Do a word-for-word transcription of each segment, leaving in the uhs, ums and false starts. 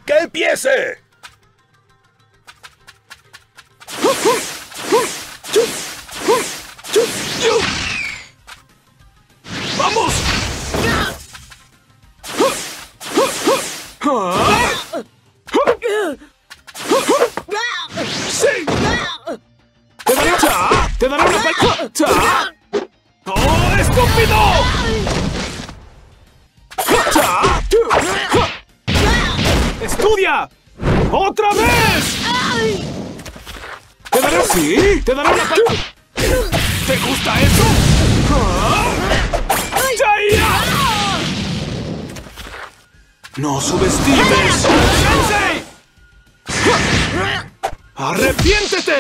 ¡Que empiece! ¡Vamos! ¡Sí! ¡Te daré cha! ¡Te daré una pal... ¡Cha! ¡Oh, estúpido! ¡Cha! ¡Estudia! ¡Otra vez! ¡Te daré... ¡Sí! ¡Te daré una pal... ¿Te gusta eso? ¡Chaya! ¡No subestimes! ¡Sensei! ¡Arrepiéntete!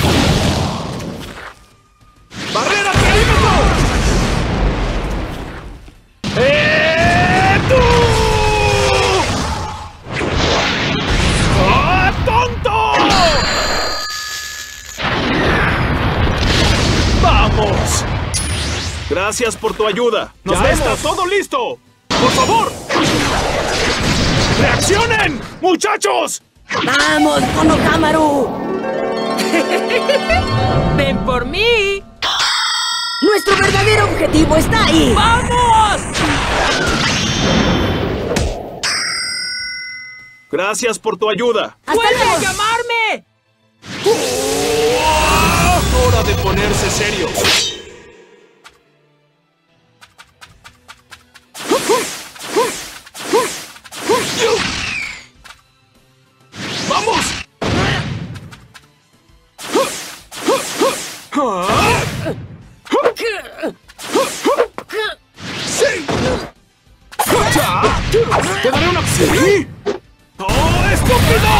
¡Barrera perímetro! ¡Eh, tú! ¡Oh, tonto! ¡Vamos! Gracias por tu ayuda. ¡Nos ¡Ya está todo listo! ¡Por favor! ¡Reaccionen, muchachos! ¡Vamos, Konohamaru! ¡Ven por mí! ¡Nuestro verdadero objetivo está ahí! ¡Vamos! Gracias por tu ayuda. ¡Vuelve a llamarme! ¡Oh! ¡Hora de ponerse serio! ¡Vamos! ¡Sí! ¡Te daré una... ¿Sí? ¡Oh, estúpido!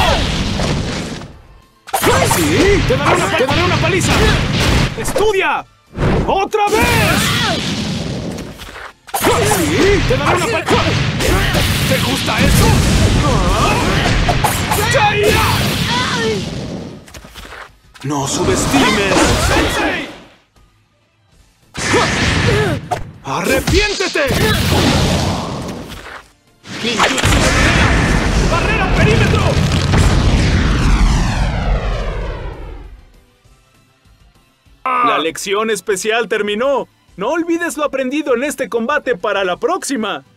¡Sí! ¡Te daré una, te daré una paliza! ¡Estudia! ¡Otra vez! ¡Sí! ¡Te daré una paliza! ¿Te gusta eso? ¡Chaya! ¡No subestimes! ¡Sensei! ¡Arrepiéntete! ¡Ninjutsu barrera! ¡Barrera perímetro! La lección especial terminó. No olvides lo aprendido en este combate para la próxima.